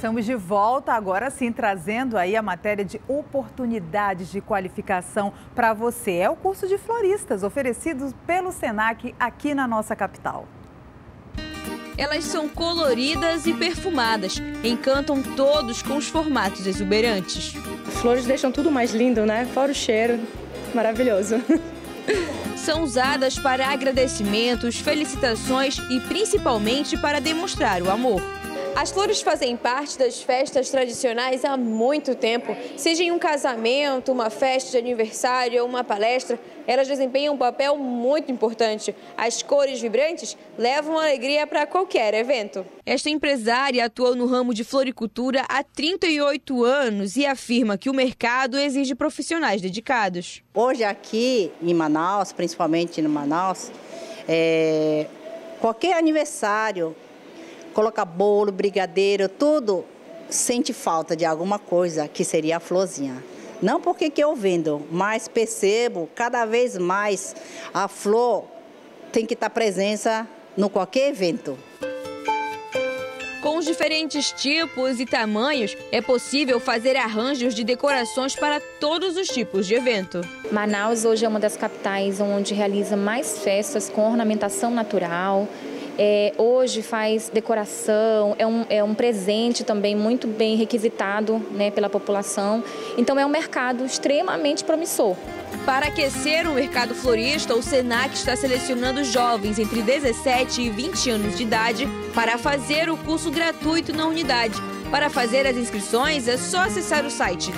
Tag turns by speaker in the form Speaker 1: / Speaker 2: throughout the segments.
Speaker 1: Estamos de volta, agora sim, trazendo aí a matéria de oportunidades de qualificação para você. É o curso de floristas oferecido pelo Senac aqui na nossa capital.
Speaker 2: Elas são coloridas e perfumadas, encantam todos com os formatos exuberantes.
Speaker 3: Flores deixam tudo mais lindo, né? Fora o cheiro, maravilhoso.
Speaker 2: São usadas para agradecimentos, felicitações e principalmente para demonstrar o amor. As flores fazem parte das festas tradicionais há muito tempo. Seja em um casamento, uma festa de aniversário ou uma palestra, elas desempenham um papel muito importante. As cores vibrantes levam alegria para qualquer evento. Esta empresária atua no ramo de floricultura há 38 anos e afirma que o mercado exige profissionais dedicados.
Speaker 4: Hoje aqui em Manaus, principalmente em Manaus, qualquer aniversário, coloca bolo, brigadeiro, tudo, sente falta de alguma coisa, que seria a florzinha. Não porque que eu vendo, mas percebo cada vez mais a flor tem que estar presença no qualquer evento.
Speaker 2: Com os diferentes tipos e tamanhos, é possível fazer arranjos de decorações para todos os tipos de evento.
Speaker 3: Manaus hoje é uma das capitais onde realiza mais festas com ornamentação natural. Hoje faz decoração, é um presente também muito bem requisitado, né, pela população. Então é um mercado extremamente promissor.
Speaker 2: Para aquecer o mercado florista, o Senac está selecionando jovens entre 17 e 20 anos de idade para fazer o curso gratuito na unidade. Para fazer as inscrições, é só acessar o site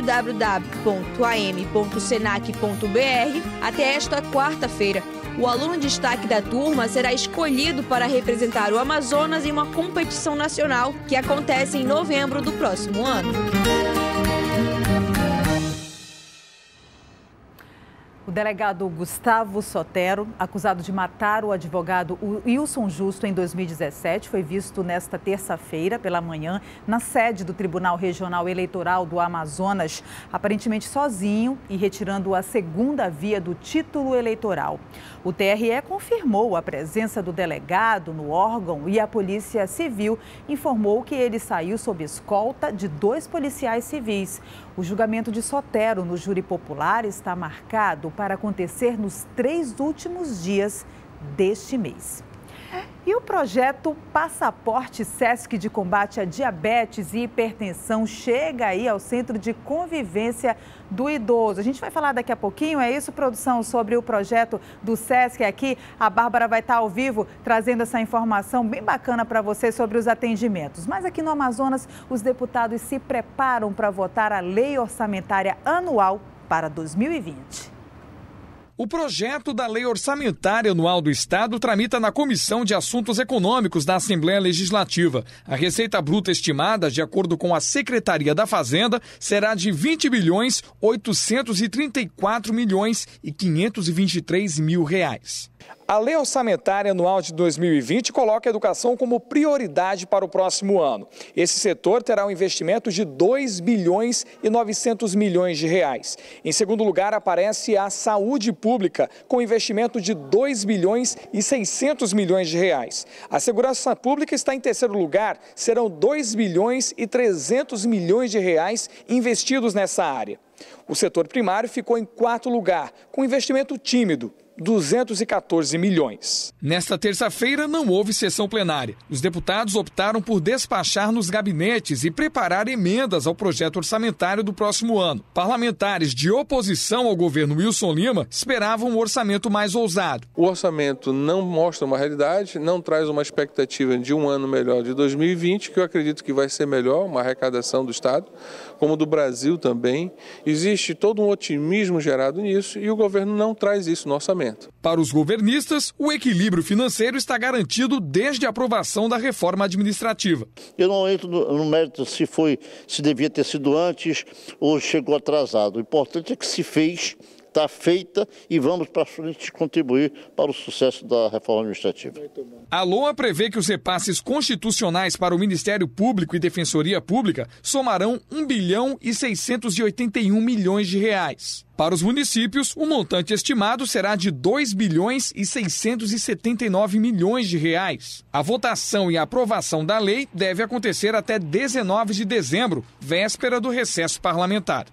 Speaker 2: www.am.senac.br até esta quarta-feira. O aluno destaque da turma será escolhido para representar o Amazonas em uma competição nacional que acontece em novembro do próximo ano.
Speaker 1: O delegado Gustavo Sotero, acusado de matar o advogado Wilson Justo em 2017, foi visto nesta terça-feira pela manhã na sede do Tribunal Regional Eleitoral do Amazonas, aparentemente sozinho e retirando a segunda via do título eleitoral. O TRE confirmou a presença do delegado no órgão e a Polícia Civil informou que ele saiu sob escolta de 2 policiais civis. O julgamento de Sotero no júri popular está marcado para acontecer nos 3 últimos dias deste mês. E o projeto Passaporte Sesc de combate à diabetes e hipertensão chega aí ao Centro de Convivência do Idoso. A gente vai falar daqui a pouquinho, é isso, produção, sobre o projeto do Sesc aqui. A Bárbara vai estar ao vivo trazendo essa informação bem bacana para você sobre os atendimentos. Mas aqui no Amazonas, os deputados se preparam para votar a Lei Orçamentária Anual para 2020.
Speaker 5: O projeto da Lei Orçamentária Anual do Estado tramita na Comissão de Assuntos Econômicos da Assembleia Legislativa. A receita bruta estimada, de acordo com a Secretaria da Fazenda, será de 20.834.523.000 reais. A Lei Orçamentária Anual de 2020 coloca a educação como prioridade para o próximo ano. Esse setor terá um investimento de 2.900 bilhões de reais. Em segundo lugar, aparece a saúde pública, com investimento de 2.600 bilhões de reais. A segurança pública está em terceiro lugar, serão 2.300 bilhões de reais investidos nessa área. O setor primário ficou em quarto lugar, com investimento tímido, 214 milhões. Nesta terça-feira não houve sessão plenária. Os deputados optaram por despachar nos gabinetes e preparar emendas ao projeto orçamentário do próximo ano. Parlamentares de oposição ao governo Wilson Lima esperavam um orçamento mais ousado.
Speaker 6: O orçamento não mostra uma realidade, não traz uma expectativa de um ano melhor de 2020, que eu acredito que vai ser melhor, uma arrecadação do Estado, como do Brasil também. Existe todo um otimismo gerado nisso e o governo não traz isso no orçamento.
Speaker 5: Para os governistas, o equilíbrio financeiro está garantido desde a aprovação da reforma administrativa.
Speaker 7: Eu não entro no mérito se devia ter sido antes ou chegou atrasado. O importante é que se fez, está feita e vamos para frente contribuir para o sucesso da reforma administrativa.
Speaker 5: A LOA prevê que os repasses constitucionais para o Ministério Público e Defensoria Pública somarão 1 bilhão e 681 milhões de reais. Para os municípios, o montante estimado será de 2 bilhões e 679 milhões de reais. A votação e a aprovação da lei deve acontecer até 19 de dezembro, véspera do recesso parlamentar.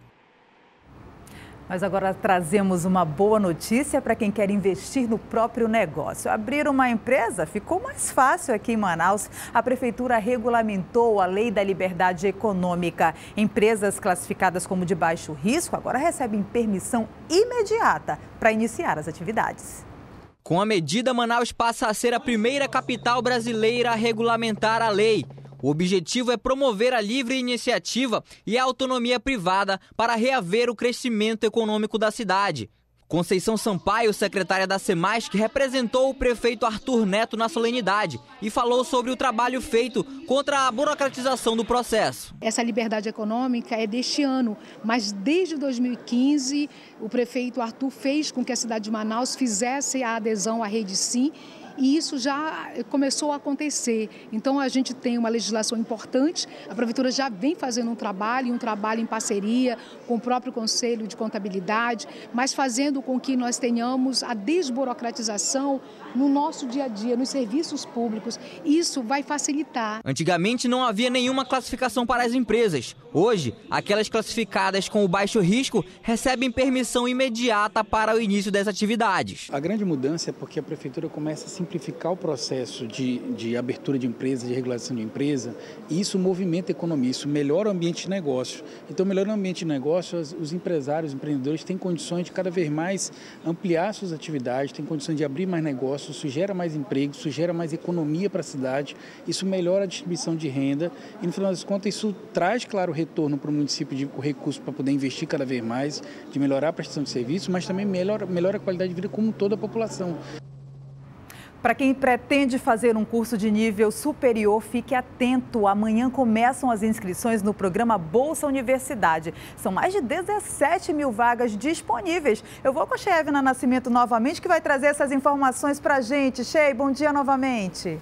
Speaker 1: Mas agora trazemos uma boa notícia para quem quer investir no próprio negócio. Abrir uma empresa ficou mais fácil aqui em Manaus. A Prefeitura regulamentou a Lei da Liberdade Econômica. Empresas classificadas como de baixo risco agora recebem permissão imediata para iniciar as atividades.
Speaker 8: Com a medida, Manaus passa a ser a primeira capital brasileira a regulamentar a lei. O objetivo é promover a livre iniciativa e a autonomia privada para reaver o crescimento econômico da cidade. Conceição Sampaio, secretária da SEMASC, representou o prefeito Arthur Neto na solenidade e falou sobre o trabalho feito contra a burocratização do processo.
Speaker 9: Essa liberdade econômica é deste ano, mas desde 2015 o prefeito Arthur fez com que a cidade de Manaus fizesse a adesão à Rede Sim. E isso já começou a acontecer. Então, a gente tem uma legislação importante, a Prefeitura já vem fazendo um trabalho em parceria com o próprio Conselho de Contabilidade, mas fazendo com que nós tenhamos a desburocratização no nosso dia a dia, nos serviços públicos. Isso vai facilitar.
Speaker 8: Antigamente não havia nenhuma classificação para as empresas. Hoje, aquelas classificadas com o baixo risco recebem permissão imediata para o início das atividades.
Speaker 10: A grande mudança é porque a Prefeitura começa a simplificar o processo de abertura de empresa, de regulação de empresa, e isso movimenta a economia, isso melhora o ambiente de negócio. Então, melhorando o ambiente de negócio, os empresários, os empreendedores têm condições de cada vez mais ampliar suas atividades, têm condições de abrir mais negócios, isso gera mais emprego, isso gera mais economia para a cidade, isso melhora a distribuição de renda e, no final das contas, isso traz, claro, retorno para o município de recursos para poder investir cada vez mais, de melhorar a prestação de serviços, mas também melhora a qualidade de vida como toda a população.
Speaker 1: Para quem pretende fazer um curso de nível superior, fique atento. Amanhã começam as inscrições no programa Bolsa Universidade. São mais de 17 mil vagas disponíveis. Eu vou com a Sheivna Nascimento novamente, que vai trazer essas informações para a gente. Shei, bom dia novamente.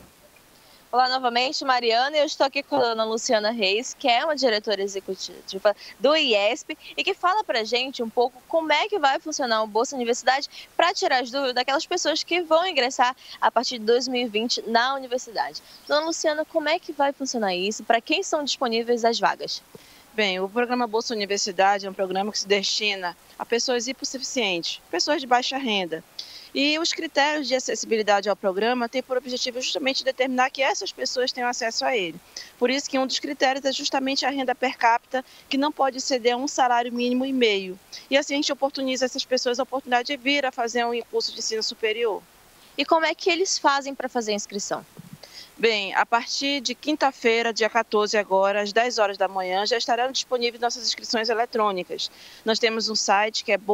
Speaker 2: Olá novamente, Mariana. Eu estou aqui com a dona Luciana Reis, que é uma diretora executiva do IESP e que fala para a gente um pouco como é que vai funcionar o Bolsa Universidade para tirar as dúvidas daquelas pessoas que vão ingressar a partir de 2020 na universidade. Dona Luciana, como é que vai funcionar isso? Para quem são disponíveis as vagas?
Speaker 11: Bem, o programa Bolsa Universidade é um programa que se destina a pessoas hipossuficientes, pessoas de baixa renda. E os critérios de acessibilidade ao programa têm por objetivo justamente determinar que essas pessoas tenham acesso a ele. Por isso que um dos critérios é justamente a renda per capita, que não pode exceder um salário mínimo e meio. E assim a gente oportuniza essas pessoas a oportunidade de vir a fazer um curso de ensino superior.
Speaker 2: E como é que eles fazem para fazer a inscrição?
Speaker 11: Bem, a partir de quinta-feira, dia 14 agora, às 10 horas da manhã, já estarão disponíveis nossas inscrições eletrônicas. Nós temos um site que é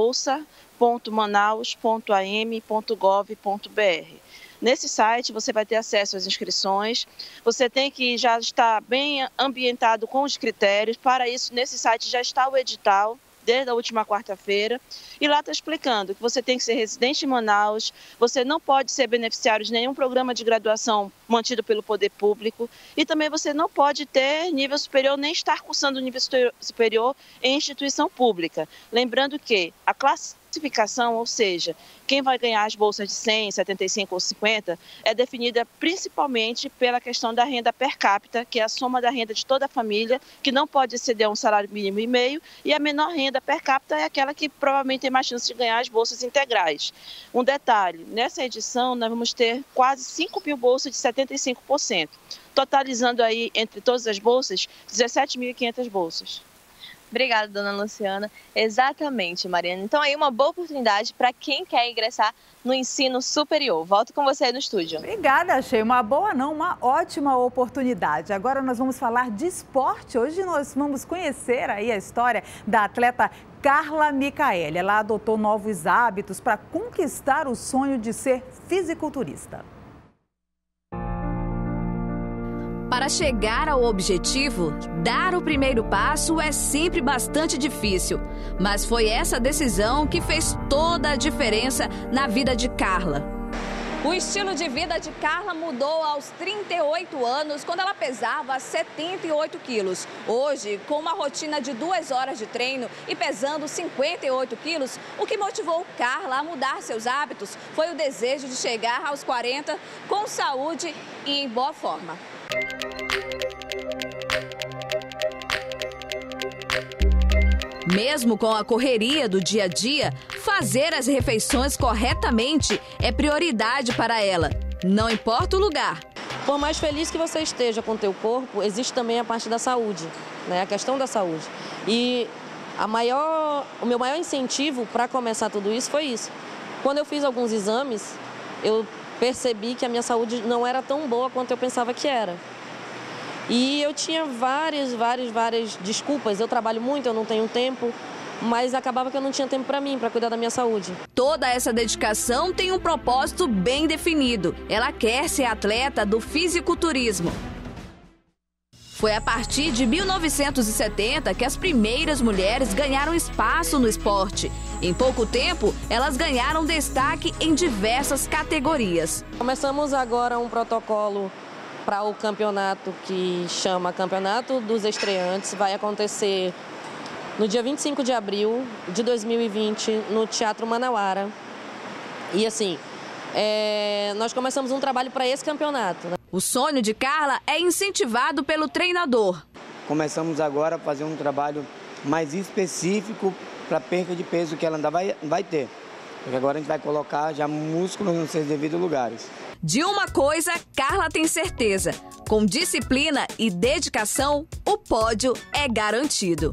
Speaker 11: bolsa.manaus.am.gov.br. Nesse site você vai ter acesso às inscrições, você tem que já estar bem ambientado com os critérios. Para isso, nesse site já está o edital, desde a última quarta-feira, e lá está explicando que você tem que ser residente em Manaus, você não pode ser beneficiário de nenhum programa de graduação mantido pelo poder público, e também você não pode ter nível superior, nem estar cursando nível superior em instituição pública. Lembrando que a classificação, ou seja, quem vai ganhar as bolsas de 100, 75 ou 50, é definida principalmente pela questão da renda per capita, que é a soma da renda de toda a família, que não pode exceder um salário mínimo e meio, e a menor renda per capita é aquela que provavelmente tem mais chance de ganhar as bolsas integrais. Um detalhe, nessa edição nós vamos ter quase 5 mil bolsas de 75%, totalizando aí entre todas as bolsas 17.500 bolsas.
Speaker 2: Obrigada, dona Luciana. Exatamente, Mariana. Então aí uma boa oportunidade para quem quer ingressar no ensino superior. Volto com você aí no estúdio.
Speaker 1: Obrigada, achei uma boa não, uma ótima oportunidade. Agora nós vamos falar de esporte. Hoje nós vamos conhecer aí a história da atleta Carla Micaeli. Ela adotou novos hábitos para conquistar o sonho de ser fisiculturista.
Speaker 12: Para chegar ao objetivo, dar o primeiro passo é sempre bastante difícil. Mas foi essa decisão que fez toda a diferença na vida de Carla.
Speaker 13: O estilo de vida de Carla mudou aos 38 anos, quando ela pesava 78 quilos. Hoje, com uma rotina de 2 horas de treino e pesando 58 quilos, o que motivou Carla a mudar seus hábitos foi o desejo de chegar aos 40 com saúde e em boa forma.
Speaker 12: Mesmo com a correria do dia a dia, fazer as refeições corretamente é prioridade para ela, não importa o lugar.
Speaker 14: Por mais feliz que você esteja com o teu corpo, existe também a parte da saúde, né? A questão da saúde. E o meu maior incentivo para começar tudo isso foi isso. Quando eu fiz alguns exames, eu percebi que a minha saúde não era tão boa quanto eu pensava que era. E eu tinha várias desculpas. Eu trabalho muito, eu não tenho tempo, mas acabava que eu não tinha tempo para mim, para cuidar da minha saúde.
Speaker 12: Toda essa dedicação tem um propósito bem definido. Ela quer ser atleta do fisiculturismo. Foi a partir de 1970 que as primeiras mulheres ganharam espaço no esporte. Em pouco tempo, elas ganharam destaque em diversas categorias.
Speaker 14: Começamos agora um protocolo para o campeonato que chama Campeonato dos Estreantes. Vai acontecer no dia 25 de abril de 2020 no Teatro Manauara. E assim, nós começamos um trabalho para esse campeonato, né?
Speaker 12: O sonho de Carla é incentivado pelo treinador.
Speaker 15: Começamos agora a fazer um trabalho mais específico para a perca de peso que ela ainda vai ter. Porque agora a gente vai colocar já músculos nos seus devidos lugares.
Speaker 12: De uma coisa, Carla tem certeza. Com disciplina e dedicação, o pódio é garantido.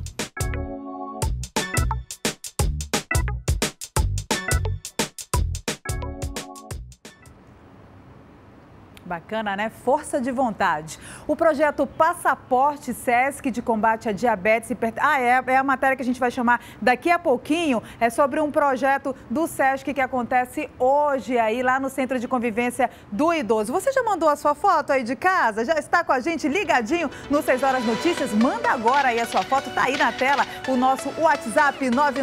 Speaker 1: Bacana, né? Força de vontade. O projeto Passaporte SESC de combate à diabetes e é a matéria que a gente vai chamar daqui a pouquinho. É sobre um projeto do SESC que acontece hoje aí lá no Centro de Convivência do Idoso. Você já mandou a sua foto aí de casa? Já está com a gente ligadinho no 6 Horas Notícias? Manda agora aí a sua foto, tá aí na tela o nosso WhatsApp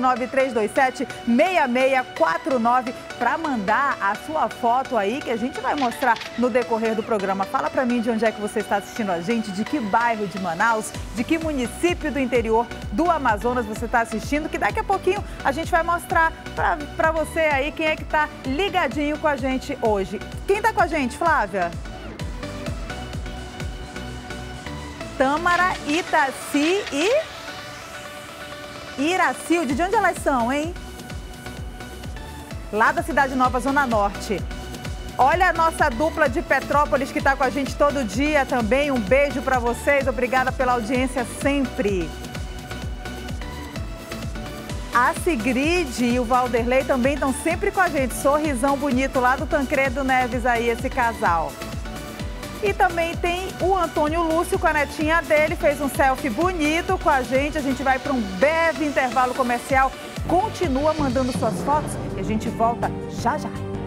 Speaker 1: 993276649 para mandar a sua foto aí que a gente vai mostrar no decorrer do programa. Fala pra mim de onde é que você está assistindo a gente, de que bairro de Manaus, de que município do interior do Amazonas você está assistindo, que daqui a pouquinho a gente vai mostrar pra você aí quem é que tá ligadinho com a gente hoje. Quem tá com a gente, Flávia? Tâmara, Itaci e Iracilde. De onde elas são, hein? Lá da Cidade Nova, Zona Norte. Olha a nossa dupla de Petrópolis que está com a gente todo dia também. Um beijo para vocês. Obrigada pela audiência sempre. A Sigrid e o Valderlei também estão sempre com a gente. Sorrisão bonito lá do Tancredo Neves aí, esse casal. E também tem o Antônio Lúcio com a netinha dele. Fez um selfie bonito com a gente. A gente vai para um breve intervalo comercial. Continua mandando suas fotos e a gente volta já já.